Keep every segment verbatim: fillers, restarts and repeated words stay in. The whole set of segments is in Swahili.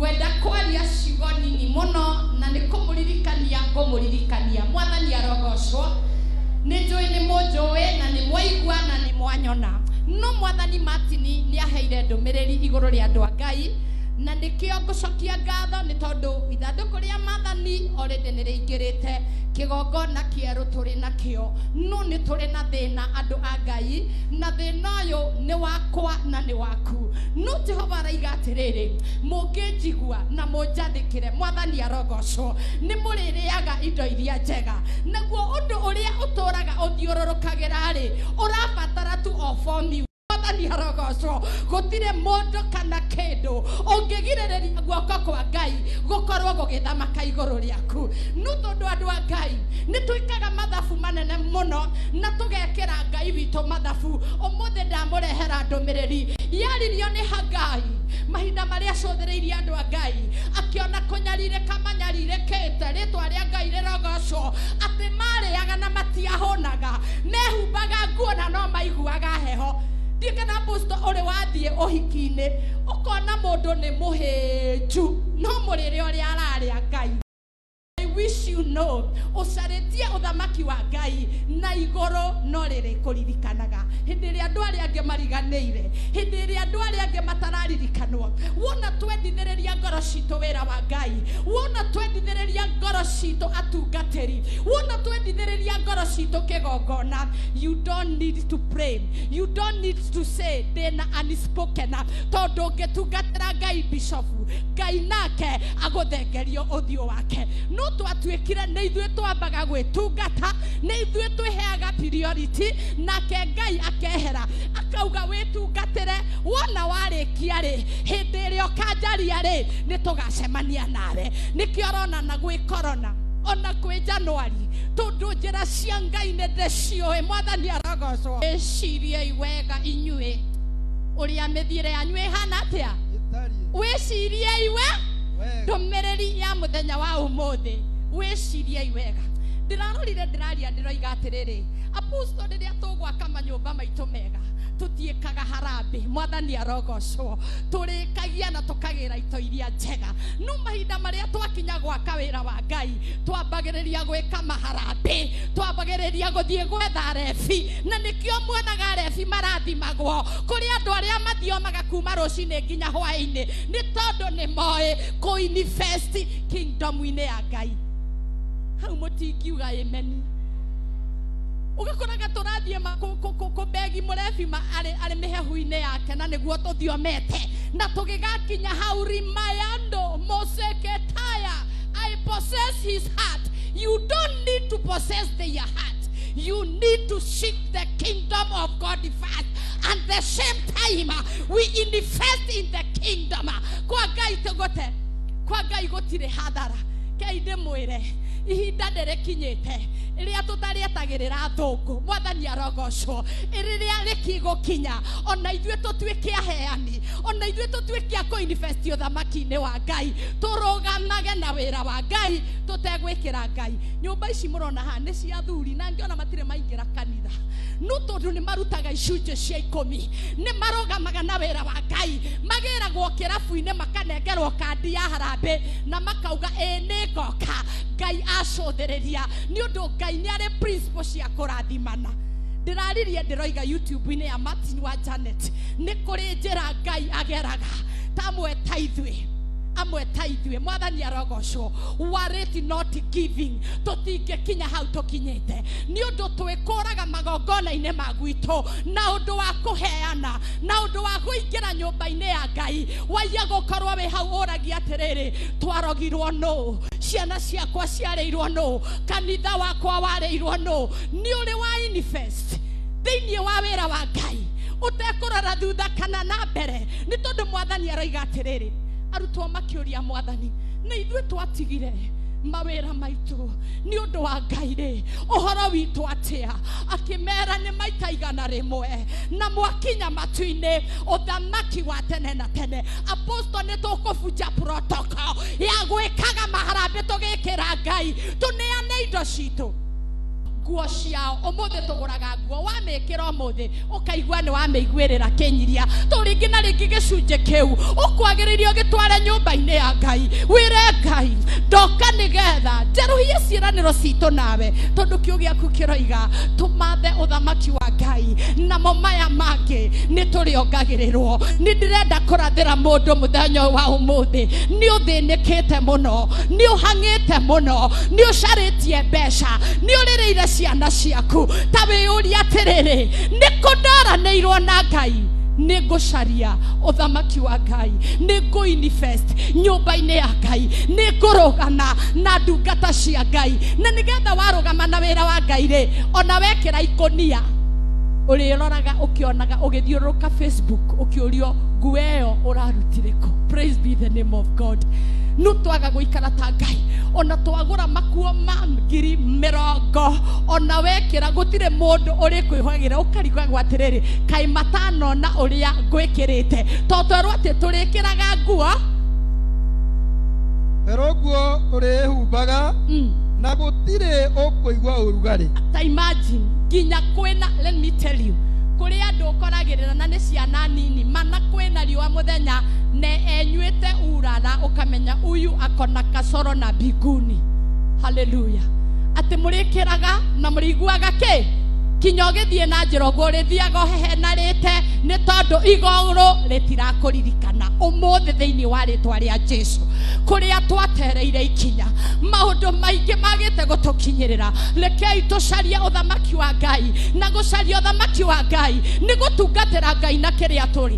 Ngwenda kwaria ciugo nini muno na nikumuririkania ngumuririkania mwathani arogocwo ninjui ni munjui na ni mwaigua na ni mwanyona no mwathani Martini ni aheire ndumiriri iguru ria andu a Ngai na nikio ngucokia ngatho ni tondu ithanduku ria mathani already ni riingirite kigongona kieru turi nakio no ni turi na thina andu a Ngai na thina uyu ni wakwa na ni waku no Jehova araiga atiriri mungijigua na munjathikire mwathani arogocwo ni muririaga indo iria njega naguo undu uria uturaga uthiururukagira ri urabatara tu ofomi mwathani arogocwo gutire mundu kana kindu ungigirireria guoko kwa Ngai gukorwo gugithamaka iguru riaku no tondu andu a Ngai ni tuikaga mathabu manene muno na tugekira Ngai witu mathabu umuthi ndamurehera ndumiriri yaririo ni Hagai mahinda maria cothiriirie andu a Ngai akiona kunyarire kamanyarire kete ritwa ria Ngai rirogocwo ati mariaga na matiahonaga mehumbaga nguo na no maiguaga heho dikana posto ore wathie ohikine ukona mundu ni muhinju no murire uri araria Ngai. I wish you know ucaretie uthamaki wa Ngai na igoro no riri kuririkanaga hindi ria andu aria ange mariganeire hindi ria andu aria ange matararirikanwo wona twendithiriria ngoro citu wira wa Ngai wona twendithiriria ngoro citu atungatiri wona twendithiriria ngoro citu kigongona you don't need to pray you don't need to say thina unspoken tondu ngitungatira Ngai bishop Ngai nake aguthengerio uthio wake no twatuikire ni ithuĩ twambaga gwĩtungata ni ithuĩ twĩheaga priority nake Ngai akehera akauga wĩtungatĩre wona warĩkia rĩ hĩndĩ ĩrĩa ũkanjaria rĩ nĩ tũgacemania nawe nĩkĩo ũrona na gwĩ corona ona kwĩ Januari tondu njĩra cia Ngai nĩ ndĩciũĩ mwathani arogocwo ĩciriei wega inyuĩ ũrĩa mĩthiĩre yanyu ĩhana atĩa wĩciriei we ndumiriri ya muthenya wa umuthi wĩciriei wega ndirarorire ndiraria ndiroiga atiriri apostle riria tugwaka manyumba maitu mega tutiikaga harambe mwathani arogocwo turikagia na tukagira ito iria njega no mahinda maria twakinya gwaka wira wa Ngai twambagiriria gwika maharambe twambagiriria guthie gwetha refi na nikio mwonaga refi marathimagwo kuri andu aria mathiomaga kuma rucini nginya hwaini ni tondu ni moe ku invest kingdom-ini ya Ngai hau mutingiuga amen ugakoraga turathie kubegi murefi ari ari mihehu-ini yake na niguo tuthiomete na tugigakinya hau rimayando moseketaya I possess his heart you don't need to possess their heart you need to seek the kingdom of God first and the same time we invest in the kingdom kwa Ngai tugote kwa Ngai gotire hadara kaide mwire ihinda nderekinyite iria tutarietagirira thungu mwathani arogocwo iriria rikigukinya ona ithuĩ tutuike aheani ona ithuĩ tutuike a kuinvest uthamaki-ini wa Ngai turugamage na wira wa Ngai tutegwikira Ngai nyumba ici murona ha ni cia thuri na ngiona matire maingira kanitha no tondu ni marutaga icunjĩ cia ikumi ni marugamaga na wira wa Ngai magiragwo kirabu-ini makanengerwo kandi ya harambe na makauga ĩĩ ngoka Ngai acothĩrĩria ni undu Ngai ni ari principle cia kurathimana ndiraririe ndiroiga YouTube-ini ya Martin wa Janet ni kuri njira Ngai ageraga tamwe ta ithuĩ amwe ta ithuĩ mwathani arogocwo were it not giving tutingikinya hau tukinyite ni undu twikuraga magongona-ini ma gwitũ na undu wa kuheana na undu wa kuingira nyumba-ini ya Ngai waiya gukorwo wi hau uragia atiriri twarogirwo no ciana ciakwa ciarĩirwo no kanitha wakwa warĩirwo no ni uri wa invest thĩinĩ wa wĩra wa Ngai utekurora thutha kana na mbere ni tondu mwathani araiga atiriri arutwo makiuria mwathani na ithuĩ twatigire mawĩra maitũ ni undu wa Ngai rĩ uhoro witũ atia akimera ni maita igana rimwe na mwakinya matu-ini uthamaki wa tene na tene apostle ni tukubunja protocol ya gwikaga maharambe tugikira Ngai tuneane indo citu nguo ciao omothe tuguraga nguo wamekira omothe ukaigua ni wameiguirira kinyiria to ringi na ringi gicunje kiu ukwagiririo gitware nyumba-ini ya Ngai wire Ngai ndoka nigetha njeruhie ciiraniro citu nawe tondu kiu giaku kiroiga tumathe uthamaki wa Ngai namo maya mangi ni turiongagirirwo ni ndirenda kurathira mundu muthenya wa umuthi ni uthinikite muno ni uhangite muno ni ucaritie mbeca ni uririire ciana ciaku ta wiyuria atiriri ni kundaranirwo na Ngai ni ngucaria uthamaki wa Ngai ni nguinvest nyumba-ini ya Ngai ni ngurugana na ndungata cia Ngai na nigetha warugama na wira wa Ngai ri ona wekira ikonia uriroraga ukionaga ugithiuruka Facebook ukiurio nguo iyo urarutireko. Praise be the name of God. No twaga guikara ta Ngai ona twagura makuo ma ngiri mirongo ona wekira gutire mundu uri kwihwagira ukarigwa gwatiriri kai matano na uria gwikirite totwerwo ati turikiraga nguo pero nguo urihumbaga na gutire ukuigwa urugari. Imagine ginya kwena, let me tell you, kuri andu ukoragirira na ni ciana nini mana kwena riwa muthenya ne enyuite urara ukamenya uyu akona kasoro na biguni. Hallelujah. Ati murikiraga na muriguaga ke kinyogethie na njirogo rithiaga hehenarite ni tondu igoro ritirakuririkana umuthi thiini wa ritwa ria Jesu kuria twatereire ikinya maundu maingi magite gutukinyirira rekei tucaria uthamaki wa Ngai na gucaria uthamaki wa Ngai ni gutungatira Ngai na kiria turi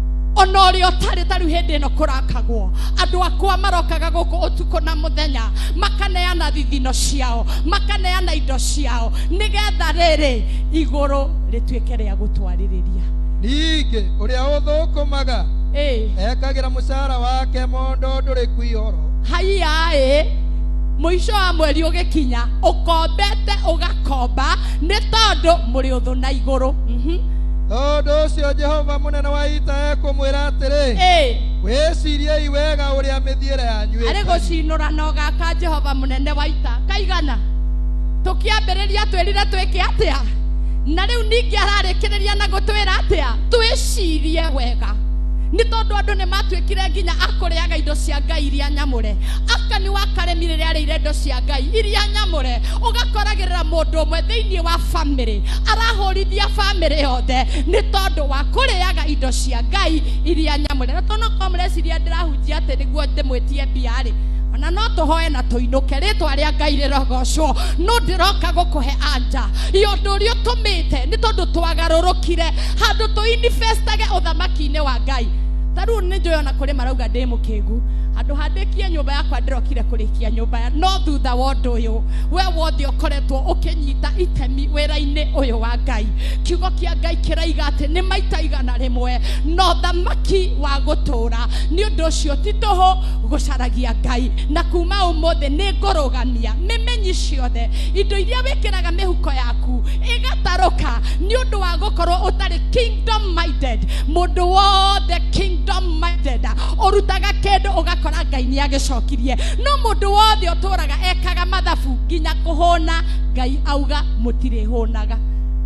ona uri otari taru hindi no kurakagwo andu akwa marokaga guku utuko na muthenya makaneana thithino ciao makaneana indo ciao nigetha riri iguru rituike ria gutwaririria ningi uria uthukumaga eh ekagira mucara wake mondo nduri kwihoro haiya eh muico wa mweri ugikinya ukombete ugakomba ni tondu muri uthu na iguru mhm tondu ucio Jehova munene wa ita ekumwira atiri eh wicirie iwega uria mithiire yanyu ari gucinura no gaka Jehova munene wa ita kaigana tukiambiriria twirire twike atia na riu ningi ararikiriria na gutwira atia twicirie wega ni tondu andu ni matwikire nginya akuriaga indo cia Ngai iria nyamure akani wakaremirire ari indo cia Ngai iria nyamure ugakoragirira mundu umwe thiini wa family arahorithia family yothe ni tondu wa kuriaga indo cia Ngai iria nyamure na tono komreciria ndirahunjia ati niguo ndimwitie biari ona no tuhoe na tuinuke ritwa ria Ngai rirogocwo no ndiroka gukuhe anja iyo nduri utumite ni tondu twagarurukire handu tuinvestage uthamaki-ini wa Ngai taru ni njoyona kuri marauga ndi mukingu andu handikie nyumba yakwa ndirokire kurikia nyumba ya no thutha wa undu uyu we wothe ukoretwo ukinyita itemi wira-ini uyu wa Ngai kiugo kia Ngai kiraiga ati ni maita igana rimwe no thamaki wa gutura ni undu ucio tituhu gucaragia Ngai na kuma umuthi ni ngurugamia mimenyi ciothe indo iria wikiraga mihuko yaku igataruka ni undu wa gukorwo utari kingdom minded mundu wothe kingdom minded urutaga kindu ugakora Ngai ni agicokirie no mundu wothe uturaga ekaga mathabu nginya kuhona Ngai auga mutire honaga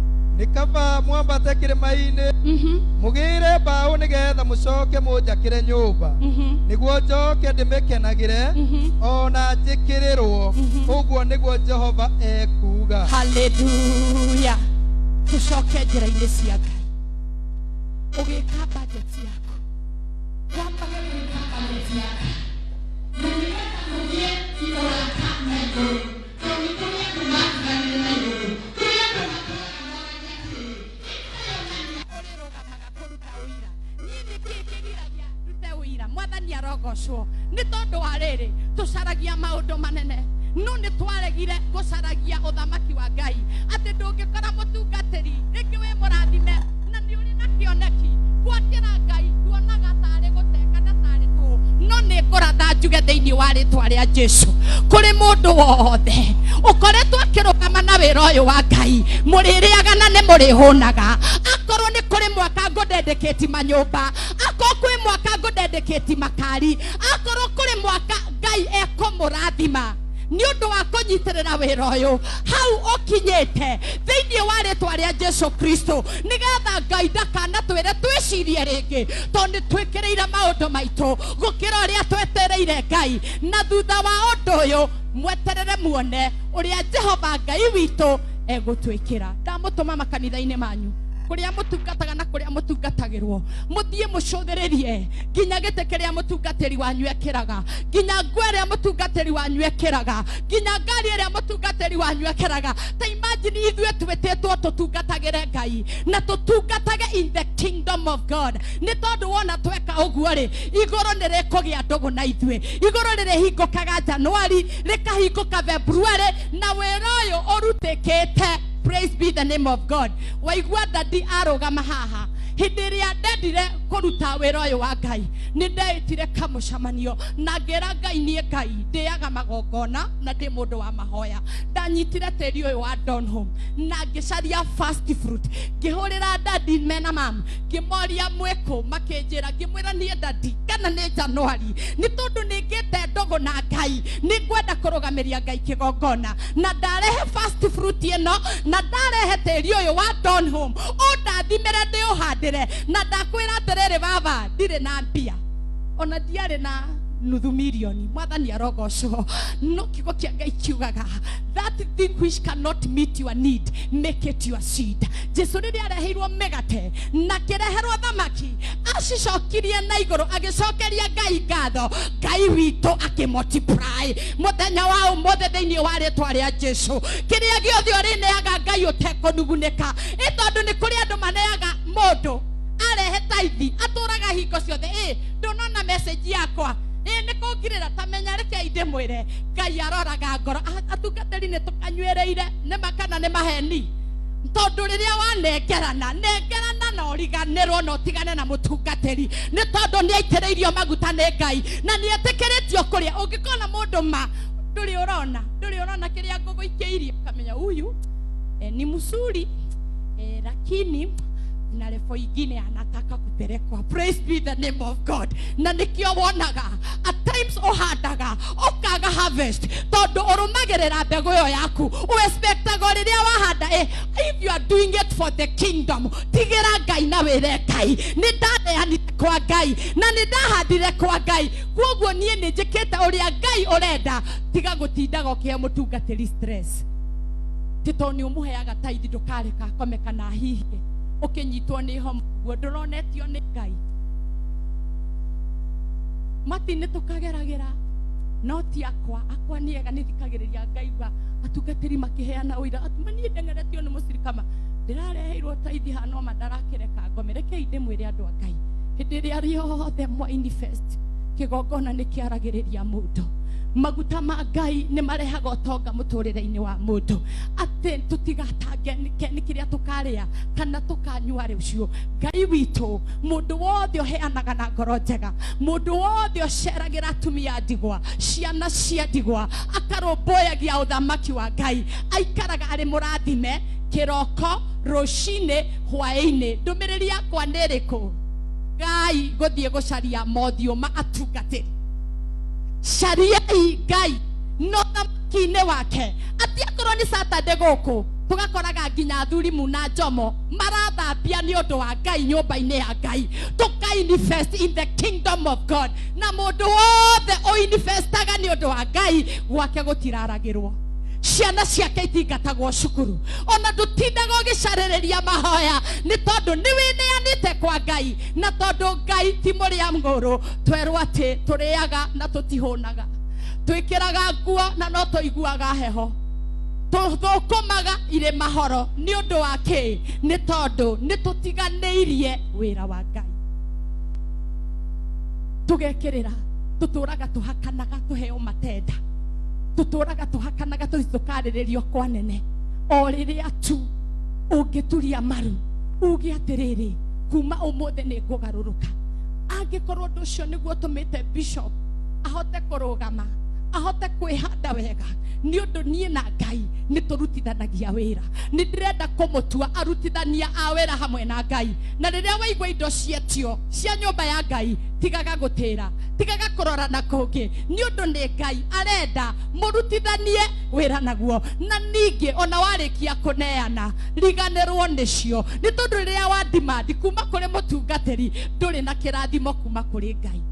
nikaba mwambate kirima-ini mhm mugire bao nigetha mucoke munjakire nyumba niguo njoke ndimikenagire ona njikirirwo uguo niguo Jehova ekuga. Hallelujah. Tucoke njira-ini cia Ngai ugika budget yaku wambaga gwika budget yaku na nigetha kugie igoraka na iguru tondu kuria andu makiganire na iguru kuria andu urirugamaga kuruta uira nini kikigiragia rute uira mwathani arogocwo ni tondu wa riri tucaragia maundu manene no ni twaregire gucaragia uthamaki wa Ngai ati ndungikora mutungatiri ringi wi murathime na ni uri na kioneki gwakira Ngai tuonaga tari guteka na tari tu no ni nguratha njuge thiini wa ritwa ria Jesu kuri mundu wothe ukoretwo akirugama na wira uyu wa Ngai muririaga na ni murihunaga akorwo ni kuri mwaka ngudedeketi manyumba akorwo kwi mwaka ngudedeketi makari akorwo kuri mwaka Ngai ekumurathima ni undu wa kunyitirira wira uyu hau ukinyite thiini wa ritwa ria Jesu Kristo nigetha Ngai ndakana twire twicirie ringi tondu twikirire maundu maitu gukira uria twetereire Ngai na thutha wa undu uyu mweterere muone uria Jehova Ngai witu egutwikira. Ndamutuma makanitha-ini manyu kuria mutungataga na kuria mutungatagirwo muthie mucuthiririe nginya gite kiria mutungatiri wanyu ekiraga nginya ngwere mutungatiri wanyu ekiraga nginya ngari iria mutungatiri wanyu ekiraga. Ta imagine ithue twetitwo tutungatagire Ngai na tutungatage in the kingdom of God. Ni tondu wona tweka uguo ri iguru ni rikugia ndugu na ithue iguru ni rihingukaga Januari rikahinguka February na wira uyu urutikite. Praise be the name of God. Waigua dadi arugama haha hindi ria ndendire kuruta wira uyu wa Ngai ni ndeitire kamucamanio na ngera Ngai nie Ngai ndiaga magongona na ndi mundu wa mahoya. Ndanyitire tiri uyu wa Donholm na ngicaria fast fruit ngihurira dadi mena mam ngimoria mweko makinjira ngimwira nie dadi kana ni Januari ni tondu ningite ndogo na Ngai ni ngwenda kurugamiria Ngai kigongona na ndarehe fast fruit ino na ndarehe tiri uyu wa Donholm undathimire ndi uhandire na ndakwira atiriri baba ndire na mbia ona ndiare na nuthu milioni mwathani arogocwo no kigo kia Ngai kiugaga that thing which cannot meet your need make it your seed. Jesu riri areheirwo megate na kireherwo thamaki acicokirie na iguru agicokeria Ngai ngatho Ngai witu akimultiply muthenya wa umothe thiini wa ritwa ria Jesu kiria giothe urineaga Ngai utekonuguneka itondu ni kuri andu maneaga mundu arehe taithi aturaga hingo ciothe eh ndonona message yakwa eh niko ngirira tamenya reke inde mwire Ngai aroraga ngoro atungatiri ni tukanywereire ne makana ne maheni tondu riria wanengerana nengerana na origanirwo no tigane na mutungatiri ni tondu ni aitireirio maguta ne Ngai na ni etikiritio kuria ungikona mundu ma nduri urona nduri urona kiria ngugu ikiirie kamenya huyu eh, ni musuri eh, lakini na level ingine anataka kupelekwa. Praise be the name of God. Na nikio wonaga at times uhandaga ukaga harvest tondu urumagirira mbegu yo yaku u expectaga riria wahanda eh if you are doing it for the kingdom tigira Ngai na wire Ngai ni ndareanite kwa Ngai na ni ndahandire kwa Ngai kwoguo nie ni njikite uria Ngai urenda tiga gutindaga ukia mutungatiri stress titoni umuheaga taithi ndukareka komeka na hihi ukinyitwo ni homo guo nduronetio ni Ngai mati ni tukageragira no ti akwa akwa ni ega ni thikagiriria Ngai wa atungatiri makiheana uira atumani ndengeretio ni musirikama ndirareheirwo taithi hano madarakireka ngomereke inde mwire andu a Ngai hindi ria riothe manifest kigongona ni kiaragiriria mundu maguta ma Ngai ni marehaga utonga muturire-ini wa mundu ati tutigatange ni kiria tukaria kana tukanyua rucio Ngai witu mundu wothe uheanaga na ngoro njega mundu wothe uceragira atumia ndigwa ciana cia ndigwa akarumboyagia uthamaki wa Ngai aikaraga ari murathime kiroko rucine hwaini ndumiriri yakwa niriku Ngai guthie gucaria mothio ma atungatiri Shariai Ngai no thamaki-ini wake ati akorwo ni Saturday guku tugakoraga nginya thurimu na njomo marathambia ni undu wa Ngai nyumba-ini ya Ngai tukainvest in the kingdom of God na mundu wothe uinvestaga ni undu wa Ngai gwake gutiraragirwo ciana ciake itingatagwo cukuru ona ndutindaga ugicaririria mahoya ni tondu ni wineanite kwa Ngai na tondu Ngai ti muria nguru twerwo ati turiaga na tutihunaga twikiraga nguo na no tuiguaga heho tuthukumaga ire mahoro ni undu wa ki ni tondu ni tutiganiirie wira wa Ngai tugekirira tuturaga tuhakanaga tuheo matenda tuturaga tuhakanaga tukariririo kwa nene o riria tu ungituria maru ugi atiriri kuma umothe ni ngugaruruka angikorwo ndu ucio niguo tumite bishop ahote kurugama ahote kwihanda wega ni undu nie na Ngai ni turutithanagia wira ni ndirenda kumutua arutithania a wira hamwe na Ngai na riria waigwa indo cietio cia nyumba ya Ngai tigaga gutira tigaga kurora na kungi ni undu ni Ngai arenda murutithanie wira naguo na ningi ona warikia kuneana riganirwo nicio ni tondu riria wa demand kuma kuri mutungatiri nduri na kirathimo kuma kuri Ngai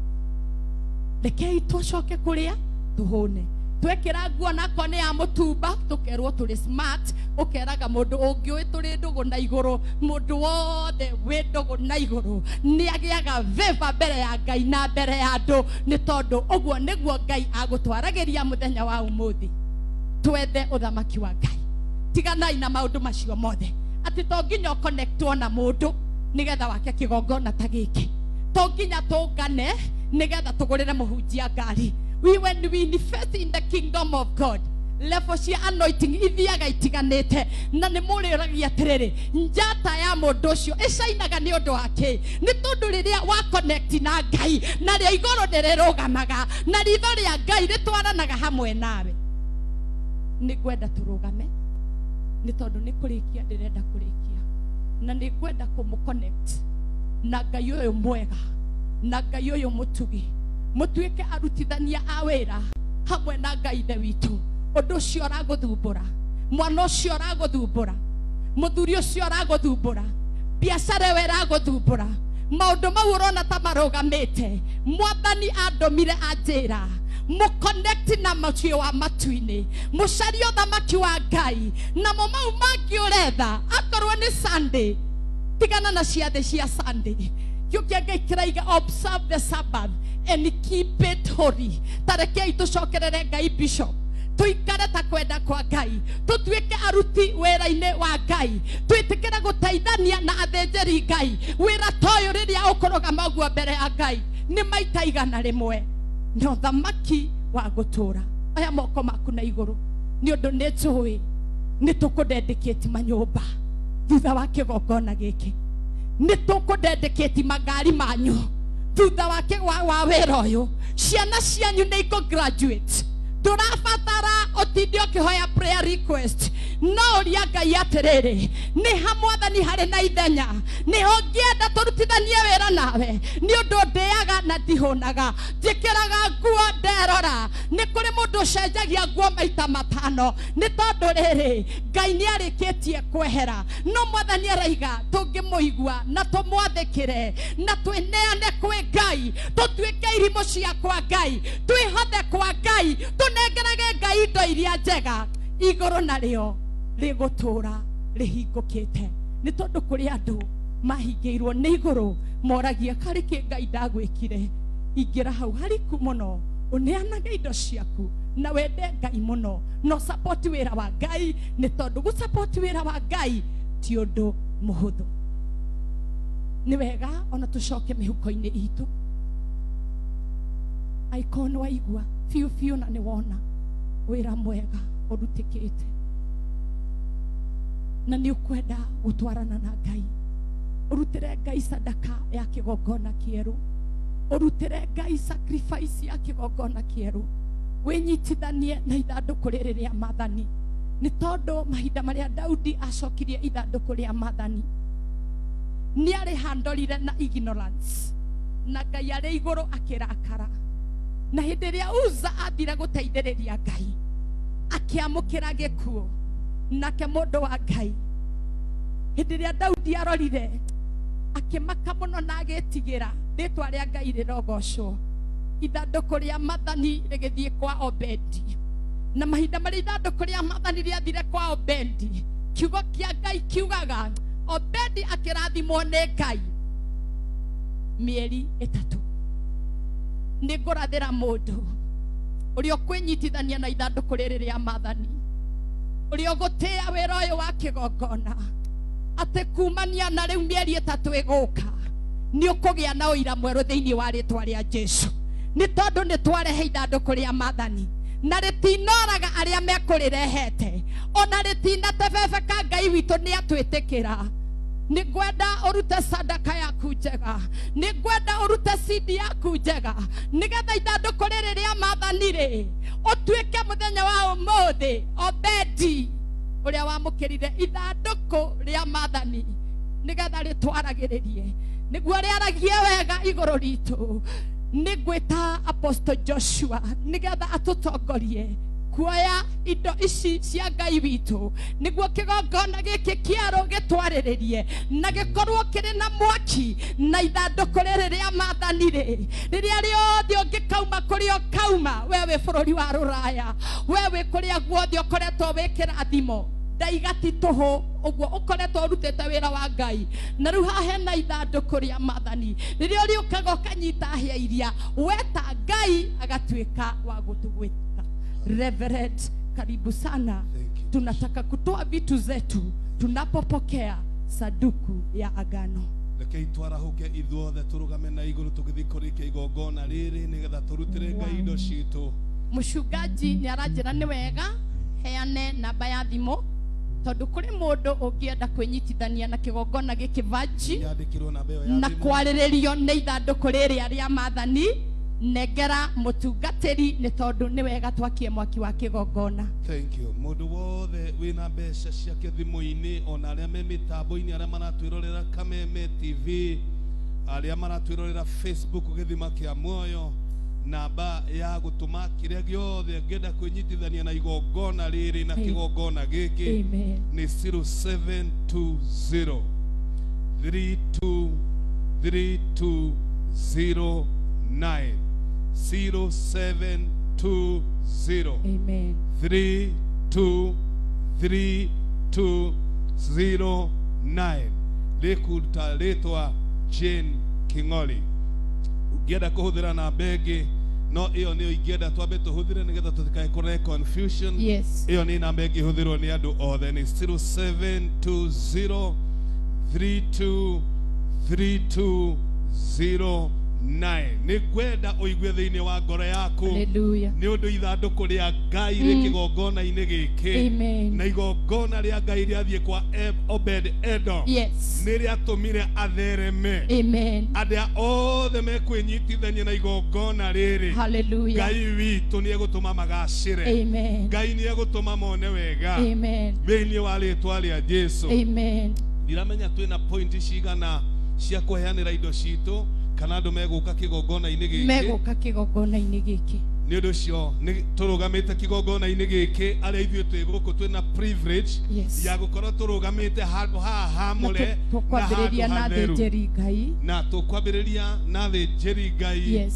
rekei tucoke kuria tuhone twekira nguo nako ni ya mutumba tukerwo turi smart ukeraga mundu ungi wi turi ndugu na iguru mundu wothe wi ndugu na iguru ni agiaga veva mbere ya Ngai na mbere ya andu ni tondu uguo niguo Ngai agutwaragiria muthenya wa umuthi twethe uthamaki wa Ngai tiganai na maundu macio mothe ati to nginya connectwo na mundu nigetha wake kigongona ta giki to nginya tungane nigetha tugurire muhunjia ngari. We when we invest in the kingdom of God level cia anointing ithiaga itiganite na ni muriragia atiriri njata ya mundu ucio icainaga ni undu wake ni tondu riria wa connect na Ngai na ria igoro ndirugamaga na ritho ria Ngai ritwaranaga hamwe nawe ni gwenda turugame ni tondu ni kurikia ndirenda kurikia na ni gwenda kumu connect na Ngai uyu mwega na Ngai uyu mutugi mutuike arutithania a wira hamwe na Ngai ithe witu undu ucio araguthumbura mwana ucio araguthumbura muthuri ucio araguthumbura biacara we araguthumbura maundu mau urona ta marugamite mwathani andomire anjira mu connect na macio wa matuini mucario thamaki wa Ngai na mo mau mangi uretha akorwo ni Sunday tigana na ciathe cia Sunday yukia Ngai kiraiga observe the Sabbath and keep it holy tarekei tucokerere Ngai bishop tuikare ta kwenda kwa Ngai tutuike aruti wira-ini wa Ngai twitikira gutaithania na athenjeri Ngai wira toyo riria ukoroga maguo mbere ya Ngai ni maita igana rimwe no thamaki wa gutura aya moko maku na iguru ni undu ni njui ni tukudedicate manyumba thutha wa kigongona giki ni tukudedicate magari manyu thutha wa wa, wa wira uyu ciana cianyu ni go graduate turafatara otindi ukihoya prayer request no ria Ngai atiriri ni hamwathani hari na ithenya ni hongienda turutithanie wira nawe ni undu ndiaga na ndihunaga njikiraga nguo nderora ni kuri mundu cenjagia nguo maita matano ni tondu riri Ngai ni arikitie kwehera no mwathani araiga tungimuigua na tumwathikire na twineane kwi Ngai tutuike irimo cia kwa Ngai twihothe kwa Ngai tunengerage Ngai indo iria njega iguru nario rigutura rihingukite ni tondu kuri andu mahingiirwo ni iguru moragia kari ki Ngai ndagwikire ingira hau hariku muno uneanage indo ciaku na wende Ngai muno no support wira wa Ngai ni tondu gu support wira wa Ngai ti undu muhuthu ni wega ona tucoke mihuko-ini itu icon wa igwa fiu fiu na ni wona wira mwega urutikite na ni ukwenda gutwarana na Ngai urutire Ngai sadaka ya kigongona kieru urutire Ngai sacrifice ya kigongona kieru winyitithanie na ithanduku riri ria mathani ni tondu mahinda maria Daudi acokirie ithanduku ria mathani ni ari handorire na ignorance na Ngai ari iguru akirakara na hindi ria Uza athira guteithiriria Ngai akiamukira gikuo nake mundu wa Ngai hindi ria Daudi arorire akimaka muno na agitigira ritwa ria Ngai rirogocwo ithanduku ria mathani rigithie kwa Obedi na mahinda mari ithanduku ria mathani riathire kwa Obedi kiugo kia Ngai kiugaga Obedi akirathimwo ni Ngai mieri itatu ni ngurathira mundu urio kwinyitithania na ithanduku riri ria mathani urio gutia wira uyu wa kigongona ati kumania na riu mieri itatu iguka ni ukugia na uira mweru thiini wa ritwa ria Jesu ni tondu ni twarehe ithanduku ria mathani na ritinoraga aria mekurirehete ona ritinatebebeka Ngai witu ni atwitikira nĩngwenda ũrute sadaka yaku njega, nĩngwenda ũrute sidi yaku njega, nĩgetha ithandũkũ rĩrĩ rĩa Mwathani rĩ ũtuĩke mũthenya wa ũmũthĩ Obedi ũrĩa wamũkĩrire ithandũkũ rĩa Mwathani, nĩgetha rĩtwaragĩrĩrie, nĩguo rĩaragie wega igũrũ ritũ. Nĩngwĩta Apostle Joshua nĩgetha atũtongorie kuoya indo ici cia Ngai witũ, nĩguo kĩgongona gĩkĩ kĩerũ gĩtwarĩrĩrie na gĩkorwo kĩrĩ na mwaki na ithandũkũ rĩrĩ rĩa Mwathani rĩ rĩrĩa rĩothe ũngĩkauma kũrĩa ũkauma, we wĩ bũrũri wa rũraya, we wĩ kũrĩa guothe ũkoretwo wĩ kĩrathimo, ndaigati tũhũ ũguo ũkoretwo ũrutĩte wĩra wa Ngai, na rĩu haha hena ithandũkũ rĩa Mwathani rĩrĩa ũrĩũkaga ũkanyita hĩa iria weta Ngai agatuĩka wa gũtũgwĩka. Reverend, karibu sana. Tunataka kutoa vitu zetu tunapopokea saduku ya agano. Rekei twarahuke ithuothe turugame na iguru tugithikurikia igongona riri nigetha turutire Ngai indo citu. Mushugaji ni aranjira ni wega heane namba ya thimo tondu kuri mundu ungienda kwinyitithania na kigongona giki vaji na kwariririo ni ithandũkũ rĩrĩa rĩa Mwathani, negera mutungatĩri nĩ tondu nĩ wega twakie mwaki wa kigongona. Thank you. Mundu wothe wina mbeca ciake thimu-ini, ona aria me mitambo-ini, aria maratwirorera Kameme T V, aria maratwirorera Facebook githima kia muoyo, namba ya gutuma kiria giothe ngenda kwinyitithania na igongona riri na kigongona giki ni zero seven two zero three two three two zero nine zero seven two zero Amen. three two three two zero nine. Lekuta letwa Jane King'oli. Ugienda kuhuthira na begi no iyo niyo ingienda twambe tuhuthire nigetha tutikae kure confusion. Yes. Iyo ni namba ingihũthĩrwo ni andu othe ni zero seven two zero three two three two zero nine. Ni gwenda uigue thiini wa ngoro yaku. Hallelujah. Ni undu ithandũkũ rĩa Ngai rĩ kĩgongona-inĩ gĩkĩ. Amen. Na igongona rĩa Ngai rĩathiĩ kwa Obed Edom. Yes. Nĩ rĩatũmire athereme. Amen. Andũ othe mekwĩnyitithania na igongona rĩrĩ. Hallelujah. Ngai witũ nĩ egũtũma magacĩre. Amen. Ngai nĩ egũtũma mone wega. Amen. Thĩinĩ wa rĩĩtwa rĩa Jesũ. Amen. Ndiramenya twĩna point cigana cia kũheanĩra indo citũ kana andũ megũka kĩgongona-inĩ gĩkĩ. Megũka kĩgongona-inĩ gĩkĩ. Nĩ ũndũ ũcio nĩ tũrũgamĩte kĩgongona-inĩ gĩkĩ, arĩa ithuĩ twĩ gũkũ twĩna privilege ya gũkorwo tũrũgamĩte handũ haha hamũre na handũ hatheru, na tũkwambĩrĩria na thĩnjĩri Ngai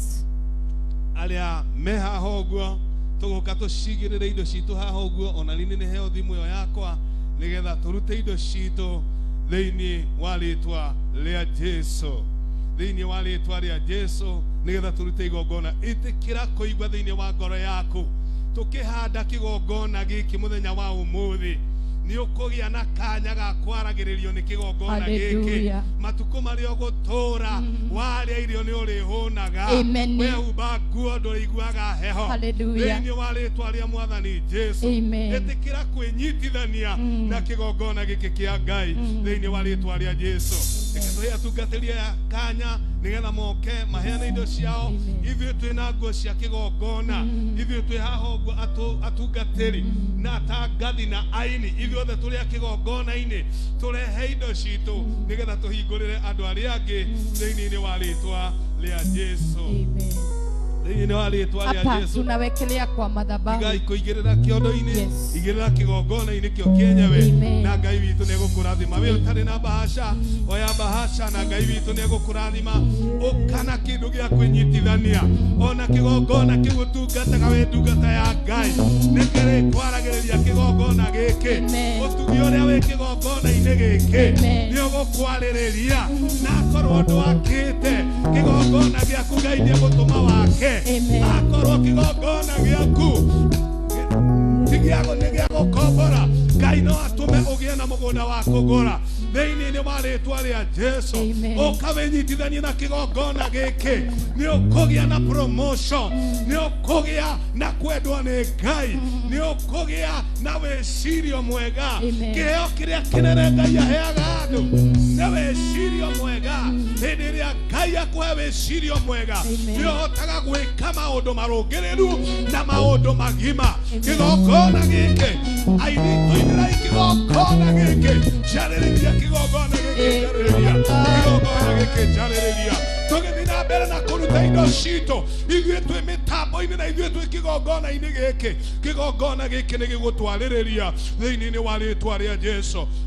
arĩa me haha ũguo, tũgũka tũcigĩrĩre indo citũ haha ũguo. Ona niĩ nĩ heo thimũ ĩyo yakwa nĩgetha tũrute indo citũ thĩinĩ wa rĩĩtwa rĩa Jesũ, thĩinĩ wa rĩĩtwa rĩa Jesũ, nĩgetha tũrute igongona. Ĩtĩkĩra kũigua thĩinĩ wa ngoro yaku tũkĩhanda kĩgongona gĩkĩ mũthenya wa ũmũthĩ nĩ ũkũgĩa na kanya ga kwaragĩrĩrio nĩ kĩgongona gĩkĩ. Matukũ marĩa ũgũtũũra warĩa irio nĩ ũrĩhũnaga, wehumba nguo ndũrĩiguaga heho, thĩinĩ wa rĩĩtwa rĩa Mwathani Jesũ. Ĩtĩkĩra kwĩnyitithania na kĩgongona gĩkĩ kĩa Ngai thĩinĩ wa rĩĩtwa rĩa Jesũ. Tũhe atungatĩri aya kanya nĩgetha moke maheane indo ciao. Ithuĩ twĩna nguo cia kĩgongona, ithuĩ twĩ haha ũguo atungatĩri na atangathi na aini, ithuĩ othe tũrĩ kĩgongona-inĩ tũrehe indo citũ nĩgetha tũhingũrĩre andũ arĩa angĩ thĩinĩ wa rĩĩtwa rĩa Jesũ. Thĩinĩ wa rĩĩtwa rĩa Jesũ tunawekelea kwa madhabahu. Ngai kũigĩrĩra kĩondo-inĩ, igĩrĩra kĩgongona-inĩ kĩo kĩenyewe, na Ngai witũ nĩ egũkũrathima. Wee ũtarĩ na bahasha, oya bahasha na Ngai witũ nĩ egũkũrathima. Ũka na kĩndũ gĩa kwĩnyitithania, ona kĩgongona kĩu ũtungataga wĩ ndungata ya Ngai nĩ kĩrĩ kwaragĩrĩria kĩgongona gĩkĩ. Ũtugi ũrĩa wĩ kĩgongona-inĩ gĩkĩ nĩ ũgũkwarĩrĩria, na akorwo ndwakĩte kĩgongona gĩaku Ngai nĩ egũtũma wake. Akorwo kĩgongona gĩaku tigiago nĩ gĩa gũkombora, Ngai no atũme ũgĩe na mũgũnda wa kũgũra thĩinĩ thĩinĩ wa rĩĩtwa rĩa Jesu. Amen. Ũkawenyitithanie na kĩgongona gĩkĩ. Nĩ ũkũgĩa na promotion. Nĩ ũkũgĩa na kwendwo nĩ Ngai. Nĩ ũkũgĩa na wĩcirio mwega. Kĩheo kĩrĩa kĩnene Ngai aheaga andũ nĩ wĩcirio mwega. Hĩndĩ ĩrĩa Ngai akũhe wĩcirio mwega nĩ ũhotaga gwĩka maũndũ marũngĩrĩru na maũndũ magima. Kĩgongona gĩkĩ aini tũinĩra kĩgongona gĩkĩ njarĩrĩria kĩgongona gĩkĩ njarĩrĩria kĩgongona gĩkĩ njarĩrĩria. Tũgĩthiĩ na mbere na kũruta indo citũ ithuĩ twĩ mĩtambo-inĩ na ithuĩ twĩ kĩgongona-inĩ gĩkĩ. Kĩgongona gĩkĩ nĩ gĩgũtwarĩrĩria thĩinĩ wa rĩĩtwa rĩa Jesu.